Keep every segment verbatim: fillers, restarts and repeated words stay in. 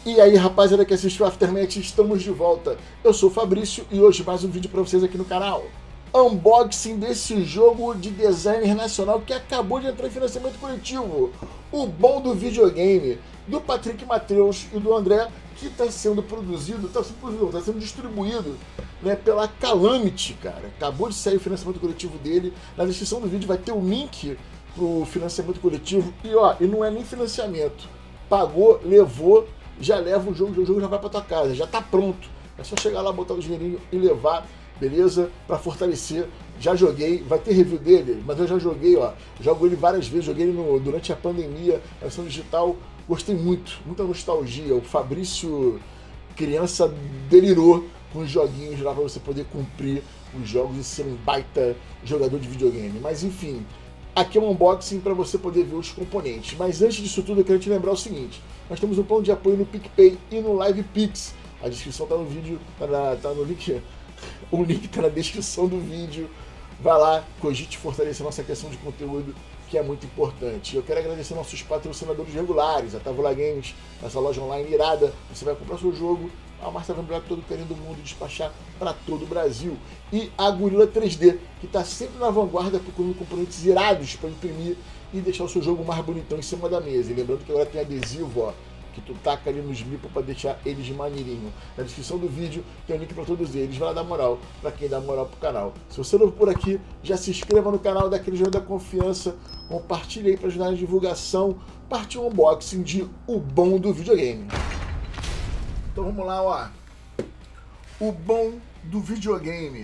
E aí, rapaziada que assistiu o Aftermath, estamos de volta. Eu sou o Fabrício e hoje mais um vídeo pra vocês aqui no canal. Unboxing desse jogo de designer nacional que acabou de entrar em financiamento coletivo. O bom do videogame, do Patrick Matheus e do André, que está sendo produzido, está sendo, produzido, tá sendo distribuído, né, pela Calamity, cara. Acabou de sair o financiamento coletivo dele. Na descrição do vídeo vai ter o link pro financiamento coletivo. E ó, e não é nem financiamento. Pagou, levou, já leva o jogo, o jogo já vai pra tua casa, já tá pronto. É só chegar lá, botar o dinheirinho e levar, beleza? Pra fortalecer. Já joguei, vai ter review dele, mas eu já joguei, ó. Jogo ele várias vezes, joguei ele no, durante a pandemia, a versão digital. Gostei muito, muita nostalgia. O Fabrício, criança, delirou com os joguinhos lá pra você poder cumprir os jogos e ser um baita jogador de videogame. Mas enfim, aqui é um unboxing para você poder ver os componentes. Mas antes disso tudo, eu quero te lembrar o seguinte: nós temos um plano de apoio no PicPay e no LivePix. A descrição tá no vídeo, tá, na, tá no link. O link tá na descrição do vídeo. Vai lá, cogite fortalecer nossa questão de conteúdo, que é muito importante. Eu quero agradecer nossos patrocinadores regulares, a Távola Games, essa loja online irada. Você vai comprar seu jogo, a Marcia vai embora todo carinho do mundo e despachar para todo o Brasil. E a Gorilla três D, que está sempre na vanguarda procurando componentes irados para imprimir e deixar o seu jogo mais bonitão em cima da mesa. E lembrando que agora tem adesivo, ó, que tu taca ali nos mipos para deixar eles de maneirinho. Na descrição do vídeo tem um link para todos eles. Vai lá dar moral para quem dá moral pro canal. Se você é novo por aqui, já se inscreva no canal, dá aquele jogo da confiança, compartilha aí para ajudar na divulgação. Partiu um unboxing de O Bom do Videogame. Então vamos lá, ó. O Bom do Videogame.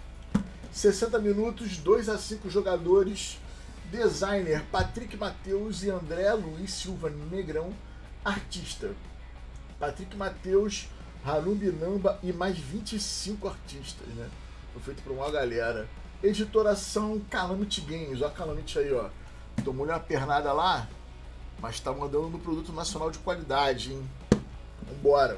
sessenta minutos, dois a cinco jogadores. Designer Patrick Matheus e André Luiz Silva Negrão. Artista Patrick Matheus, Harumbi Namba e mais vinte e cinco artistas, né? Foi feito por uma galera. Editoração Calamity Games. Ó a Calamity aí, ó. Tomou uma pernada lá, mas tá mandando no produto nacional de qualidade, hein? Vambora.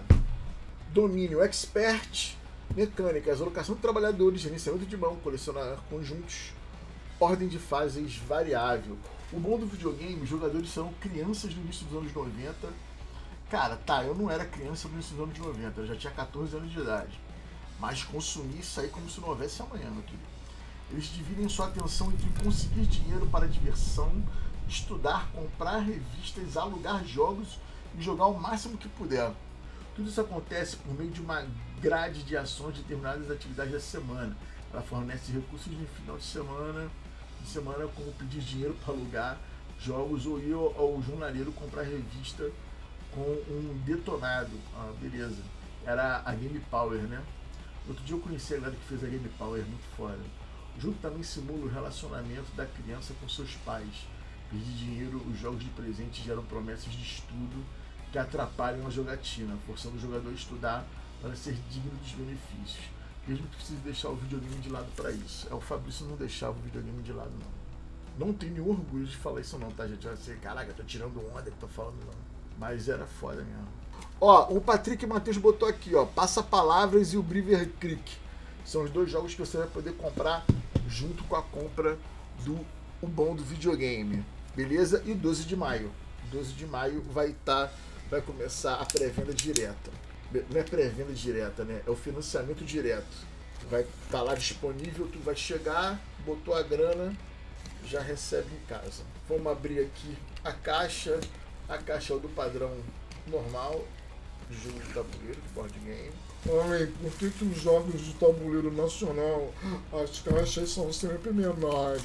Domínio Expert, Mecânicas, alocação de trabalhadores, gerenciamento de mão, colecionar conjuntos, ordem de fases variável. O bom do videogame, os jogadores são crianças no início dos anos noventa. Cara, tá, eu não era criança no início dos anos noventa, eu já tinha quatorze anos de idade. Mas consumi isso aí como se não houvesse amanhã, meu querido. Eles dividem sua atenção entre conseguir dinheiro para diversão, estudar, comprar revistas, alugar jogos e jogar o máximo que puder. Tudo isso acontece por meio de uma grade de ações de determinadas atividades da semana. Ela fornece recursos no final de semana, de semana como pedir dinheiro para alugar jogos ou ir ao jornaleiro comprar revista com um detonado. Ah, beleza. Era a Game Power, né? Outro dia eu conheci a galera que fez a Game Power, muito foda. O jogo também simula o relacionamento da criança com seus pais. Pedir dinheiro, os jogos de presente geram promessas de estudo que atrapalham a jogatina, forçando o jogador a estudar para ser digno dos benefícios. Mesmo que precise deixar o videogame de lado para isso. É, o Fabrício não deixava o videogame de lado, não. Não tenho nenhum orgulho de falar isso não, tá, gente? Eu sei, caraca, eu tô tirando onda que tô falando não. Mas era foda mesmo. Ó, o Patrick Matheus botou aqui, ó, Passa Palavras e o Briver Creek. São os dois jogos que você vai poder comprar junto com a compra do O Bom do Videogame. Beleza? E doze de maio. doze de maio vai estar, tá, vai começar a pré-venda direta. Não é pré-venda direta, né? É o financiamento direto. Vai estar tá lá disponível, tu vai chegar, botou a grana, já recebe em casa. Vamos abrir aqui a caixa. A caixa é do padrão normal, jogo de tabuleiro, de board game. Ai, por que que os jogos de tabuleiro nacional, as caixas são sempre menores?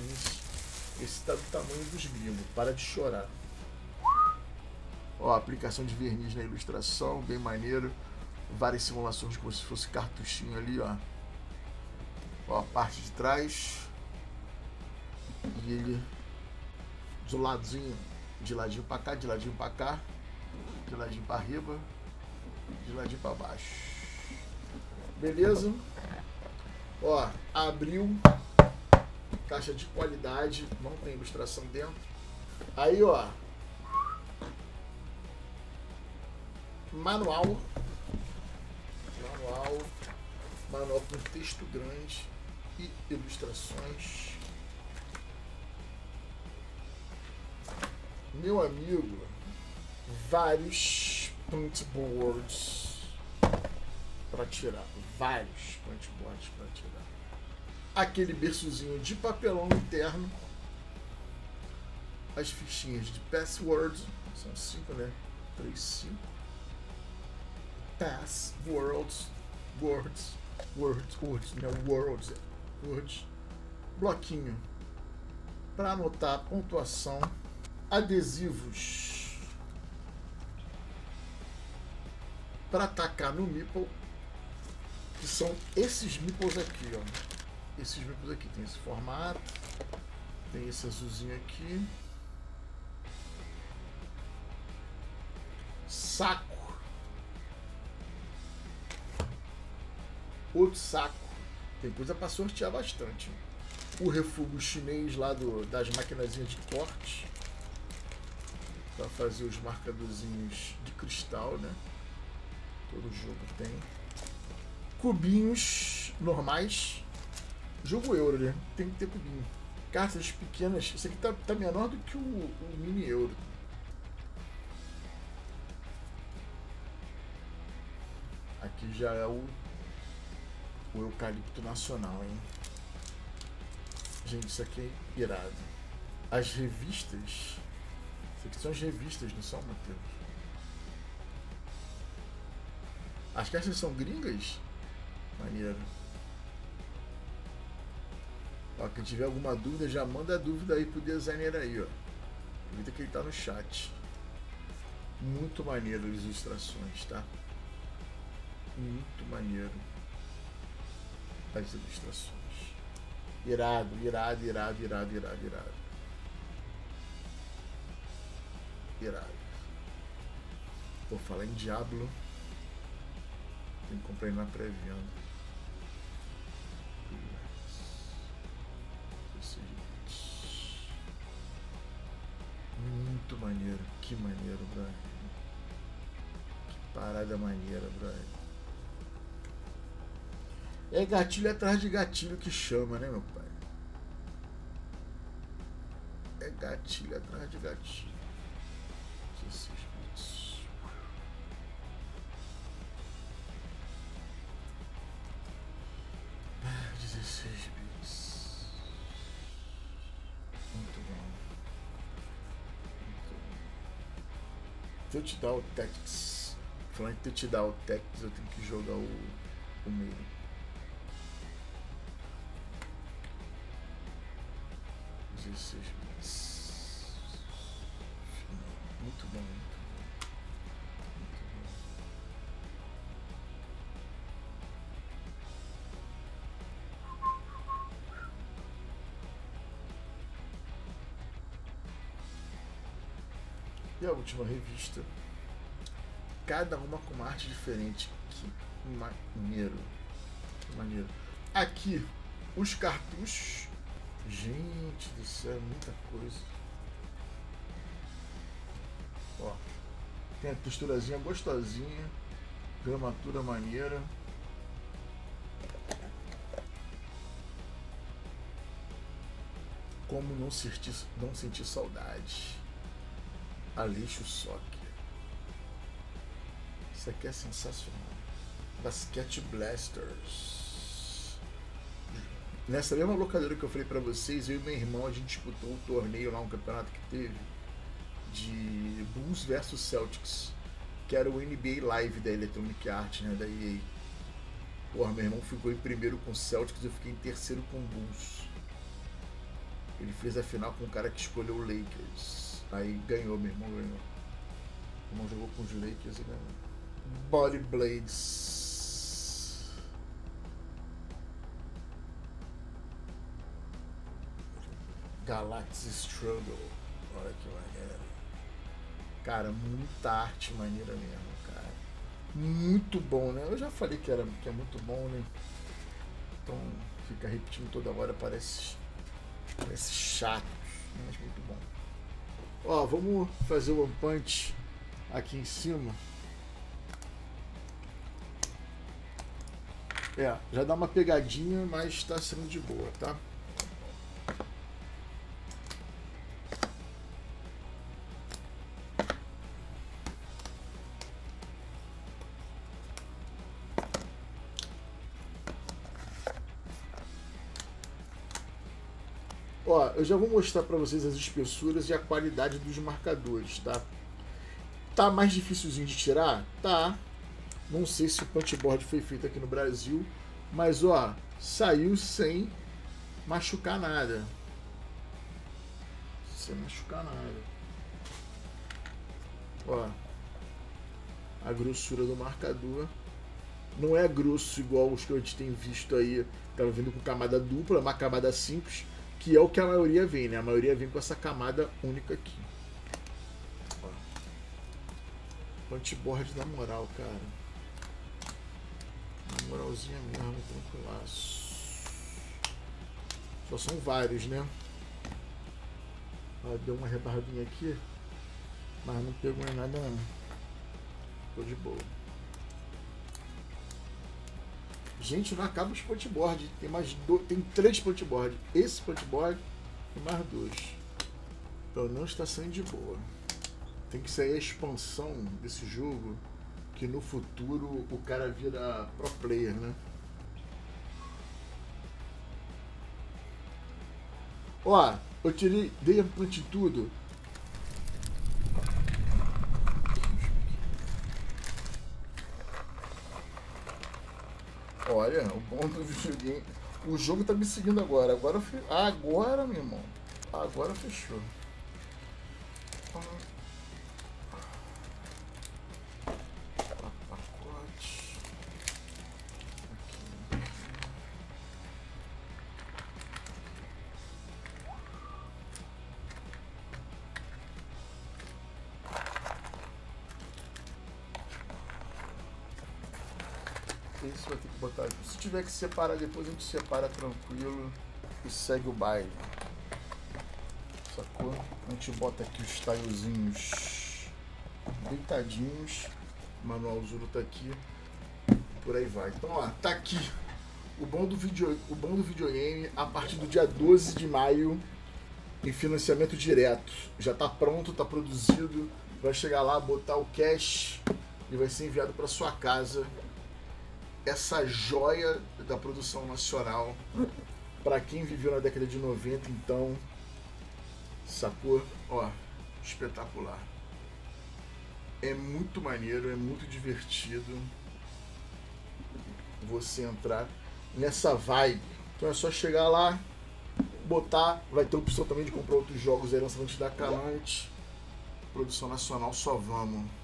Esse tá do tamanho dos gringos, para de chorar. Ó, aplicação de verniz na ilustração, bem maneiro. Várias simulações como se fosse cartuchinho ali, ó. Ó, a parte de trás. E ele do ladinho, de ladinho pra cá, de ladinho pra cá, de ladinho pra riba, de ladinho pra baixo. Beleza? Ó, abriu. Caixa de qualidade, não tem ilustração dentro. Aí, ó. Manual. Manual. Manual com texto grande e ilustrações. Meu amigo, vários punch boards para tirar. Vários punch boards para tirar. Aquele berçozinho de papelão interno. As fichinhas de password. São cinco, né? Três, cinco. Pass, words, words, words, words, né? Words, words. Bloquinho para anotar a pontuação. Adesivos para atacar no meeple, que são esses meeples aqui, ó. Esses meeples aqui tem esse formato, tem esse azulzinho aqui. Saco. Outro saco. Tem coisa para sortear bastante. O refúgio chinês lá do, das maquinazinhas de corte. Para fazer os marcadorzinhos de cristal, né? Todo jogo tem. Cubinhos normais. Jogo euro, né? Tem que ter cubinho. Cartas pequenas. Esse aqui tá, tá menor do que o, o mini euro. Aqui já é o, o eucalipto nacional, hein? Gente, isso aqui é irado. As revistas. Isso aqui são as revistas, não são, Matheus? As caixas são gringas? Maneiro. Ó, quem tiver alguma dúvida, já manda a dúvida aí pro designer aí, ó. Aproveita que ele tá no chat. Muito maneiro as ilustrações, tá? Muito maneiro as ilustrações. Irado, irado, irado, irado, irado, irado. Irado. Vou falar em Diablo. Tem que comprar ele na pré-venda. Muito maneiro. Que maneiro, brother. Que parada maneira, brother. É gatilho atrás de gatilho que chama, né, meu pai? É gatilho atrás de gatilho. dezesseis bits. Ah, dezesseis bits. Muito bom. Muito bom. Se eu te dar o Tactics, falando que eu te dar o Tactics, eu tenho que jogar o, o meio. dezesseis bits. Muito bom, muito bom. Muito bom. E a última revista. Cada uma com uma arte diferente. Que maneiro. Que maneiro. Aqui, os cartuchos. Gente do céu, é muita coisa. Ó, tem a texturazinha gostosinha, gramatura maneira. Como não sentir, não sentir saudade. Aleixo Soccer. Isso aqui é sensacional. Basket Blasters. Nessa mesma locadora que eu falei pra vocês, eu e meu irmão, a gente disputou um torneio lá, um campeonato que teve de Bulls versus Celtics, que era o N B A Live da Electronic Arts, né, da E A. Porra, meu irmão ficou em primeiro com o Celtics, eu fiquei em terceiro com o Bulls. Ele fez a final com o cara que escolheu o Lakers. Aí ganhou, meu irmão ganhou. Meu irmão jogou com os Lakers e ganhou. Body Blades. Galaxy Struggle. Olha que maneiro. Cara, muita arte maneira mesmo, cara. Muito bom, né? Eu já falei que, era, que é muito bom, né? Então fica repetindo toda hora, parece, parece chato, mas muito bom. Ó, vamos fazer o One Punch aqui em cima. É, já dá uma pegadinha, mas tá sendo de boa, tá? Ó, eu já vou mostrar para vocês as espessuras e a qualidade dos marcadores, tá? Tá mais dificilzinho de tirar? Tá. Não sei se o punchboard foi feito aqui no Brasil, mas ó, saiu sem machucar nada. Sem machucar nada. Ó, a grossura do marcador. Não é grosso igual os que a gente tem visto aí. Tava vindo com camada dupla, uma camada simples, que é o que a maioria vem, né? A maioria vem com essa camada única aqui. Ó. Punchboard da moral, cara. Na moralzinha mesmo, tranquilaço. Só são vários, né? Ó, deu uma rebarbinha aqui, mas não pegou em nada não. Ficou de boa. Gente, não acaba os punchboard. Tem mais do... tem três punchboard. Esse punchboard e mais dois. Então não está saindo de boa. Tem que sair a expansão desse jogo, que no futuro o cara vira pro player, né? Ó, eu tirei, dei amplitude tudo. Olha, o bom do videogame. O jogo tá me seguindo agora. Agora, agora meu irmão. Agora fechou. Pacote. Esse vai ter que botar aqui. Se tiver que separar depois, a gente separa tranquilo e segue o baile. Sacou? A gente bota aqui os tilezinhos deitadinhos. O manual Zulu tá aqui. Por aí vai. Então, ó, tá aqui. O bom do, video, o bom do videogame, a partir do dia doze de maio, em financiamento direto. Já tá pronto, tá produzido. Vai chegar lá, botar o cash e vai ser enviado para sua casa. Essa joia da produção nacional, para quem viveu na década de noventa, então, sacou? Ó, espetacular. É muito maneiro, é muito divertido você entrar nessa vibe. Então é só chegar lá, botar, vai ter opção também de comprar outros jogos aí, lançamento da Calante. Produção nacional, só vamos.